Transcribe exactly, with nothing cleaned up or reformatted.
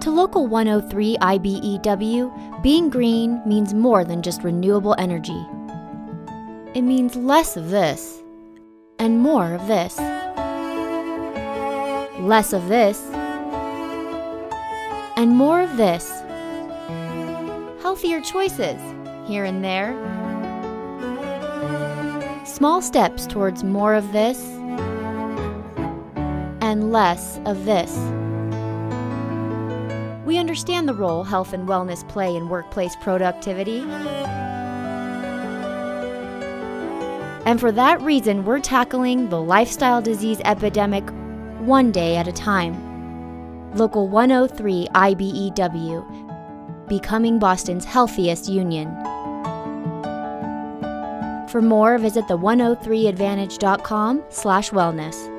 To Local one oh three I B E W, being green means more than just renewable energy. It means less of this and more of this. Less of this and more of this. Healthier choices here and there. Small steps towards more of this and less of this. We understand the role health and wellness play in workplace productivity. And for that reason, we're tackling the lifestyle disease epidemic one day at a time. Local one oh three I B E W, becoming Boston's healthiest union. For more, visit the one oh three advantage dot com slash wellness.